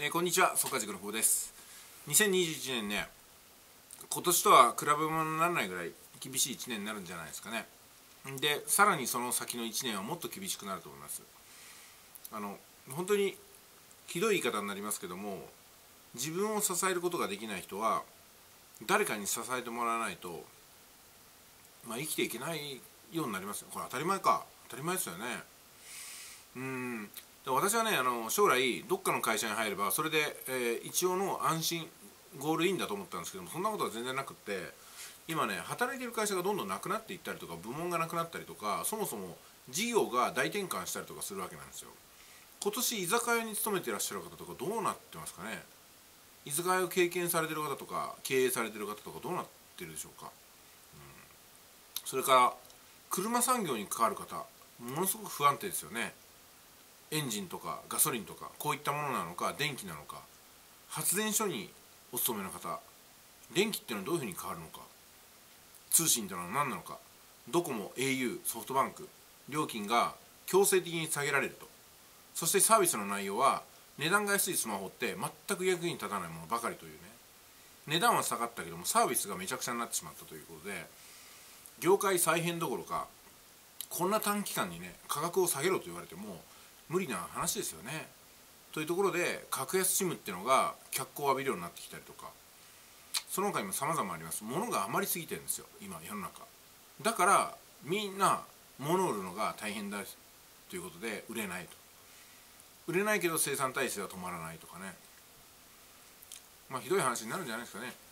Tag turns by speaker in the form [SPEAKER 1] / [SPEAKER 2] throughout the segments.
[SPEAKER 1] こんにちは、速稼塾の久保です。2021年ね、今年とは比べ物にならないぐらい厳しい1年になるんじゃないですかね。で、さらにその先の1年はもっと厳しくなると思います。本当にひどい言い方になりますけども、自分を支えることができない人は誰かに支えてもらわないと、生きていけないようになりますよ。これ当たり前か、当たり前ですよね。私はね、将来どっかの会社に入ればそれで、一応の安心ゴールインだと思ったんですけども、そんなことは全然なくって、今ね、働いてる会社がどんどんなくなっていったりとか、部門がなくなったりとか、そもそも事業が大転換したりとかするわけなんですよ。今年居酒屋に勤めていらっしゃる方とかどうなってますかね。居酒屋を経験されてる方とか経営されてる方とかどうなってるでしょうか。それから車産業に関わる方、ものすごく不安定ですよね。エンジンとかガソリンとか、こういったものなのか電気なのか、発電所にお勤めの方、電気っていうのはどういうふうに変わるのか、通信っていうのは何なのか、ドコモ、au、ソフトバンク、料金が強制的に下げられると。そしてサービスの内容は値段が安いスマホって全く役に立たないものばかりというね。値段は下がったけどもサービスがめちゃくちゃになってしまったということで、業界再編どころか、こんな短期間にね価格を下げろと言われても無理な話ですよね。というところで格安 SIM っていうのが脚光を浴びるようになってきたりとか、その他にも様々あります。物が余りすぎてるんですよ、今世の中。だからみんな物を売るのが大変だということで売れないと。売れないけど生産体制は止まらないとかね。ひどい話になるんじゃないですかね。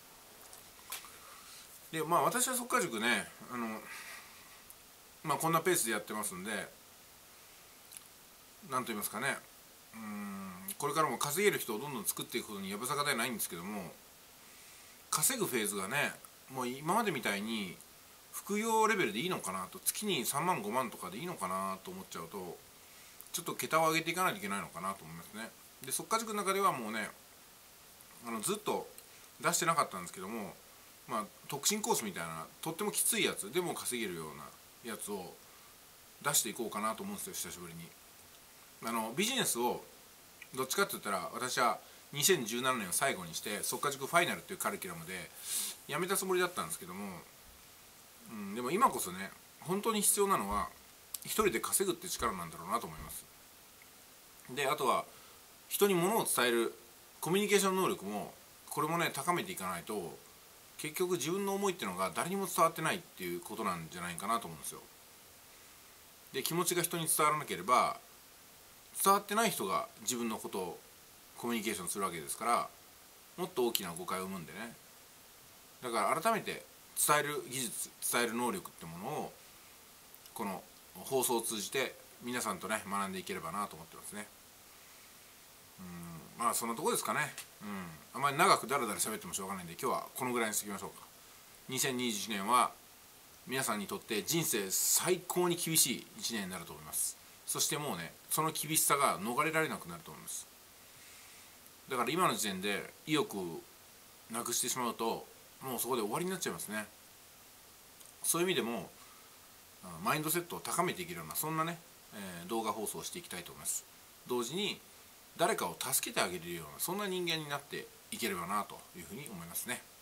[SPEAKER 1] で、私は速稼塾ね、こんなペースでやってますんで、なんと言いますかね、これからも稼げる人をどんどん作っていくことにやぶさかではないんですけども、稼ぐフェーズがね、もう今までみたいに副業レベルでいいのかなと、月に3万5万とかでいいのかなと思っちゃうと、ちょっと桁を上げていかないといけないのかなと思いますね。で、速稼塾の中ではもうね、ずっと出してなかったんですけども、特進コースみたいなとってもきついやつでも稼げるようなやつを出していこうかなと思うんですよ、久しぶりに。ビジネスをどっちかって言ったら、私は2017年を最後にして速稼塾ファイナルっていうカリキュラムでやめたつもりだったんですけども、でも今こそね、本当に必要なのは一人で稼ぐって力なんだろうなと思います。で、あとは人に物を伝えるコミュニケーション能力も、これもね高めていかないと、結局自分の思いっていうのが誰にも伝わってないっていうことなんじゃないかなと思うんですよ。で、気持ちが人に伝わらなければ、伝わってない人が自分のことをコミュニケーションするわけですから、もっと大きな誤解を生むんでね。だから改めて伝える技術、伝える能力ってものをこの放送を通じて皆さんとね学んでいければなと思ってますね。そんなとこですかね。あまり長くダラダラ喋ってもしょうがないんで、今日はこのぐらいにしておきましょうか。2021年は皆さんにとって人生最高に厳しい1年になると思います。そしてもうね、その厳しさが逃れられなくなると思います。だから今の時点で意欲をなくしてしまうと、もうそこで終わりになっちゃいますね。そういう意味でもマインドセットを高めていけるような、そんなね、動画放送をしていきたいと思います。同時に誰かを助けてあげれるような、そんな人間になっていければなというふうに思いますね。